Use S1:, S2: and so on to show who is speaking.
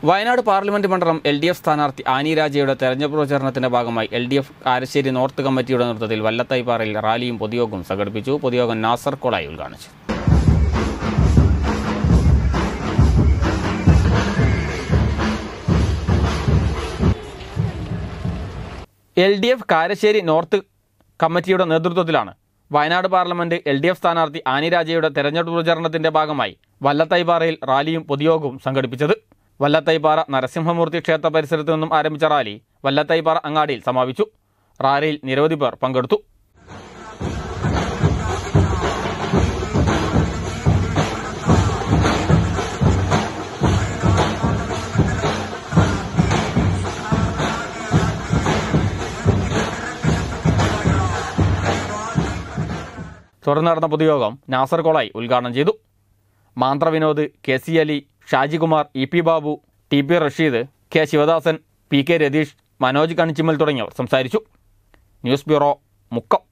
S1: Wayanad parliament മണ്ഡലം LDF സ്ഥാനാർത്ഥി ആനി രാജയുടെ തെരഞ്ഞെടുപ്പ് പ്രചാരണത്തിന്റെ ഭാഗമായി LDF കാരശ്ശേരി നോർത്ത് കമ്മിറ്റിയുടെ നേതൃത്വത്തിൽ വല്ലത്തൈപ്പാറയിൽ റാലിയും പൊതുയോഗവും സംഘടിപ്പിച്ചു. പൊതുയോഗം നാസർ കോളായി ഉദ്ഘാടനിച്ചു. LDF കാരശ്ശേരി നോർത്ത് കമ്മിറ്റിയുടെ നേതൃത്വത്തിലാണ് വയനാട് പാർലമെന്റ് LDF സ്ഥാനാർത്ഥി ആനി രാജയുടെ തെരഞ്ഞെടുപ്പ് പ്രചാരണത്തിന്റെ ഭാഗമായി വല്ലത്തൈപ്പാറയിൽ റാലിയും പൊതുയോഗവും സംഘടിപ്പിച്ചത്. വല്ലത്തൈപ്പാറ നരസിംഹമൂർത്തി ക്ഷേത്ര പരിസരത്തു നിന്നും ആരംഭിച്ച റാലി വല്ലത്തൈപ്പാറ അങ്ങാടിയിൽ സമാപിച്ചു. റാലിയിൽ നിരവധി പേർ പങ്കെടുത്തു. തുടർന്ന് നടന്ന പൊതുയോഗം നാസർ കോളായി ഉദ്ഘാടനം ചെയ്തു. Manthra Vinod, KC Ali, Shajikumar, EP Babu, TP Rasheed, K Sivadasan, PK Ratheesh, Manoj Kanichimmal തുടങ്ങിയവർ സംസാരിച്ചു. News bureau, Mukkam.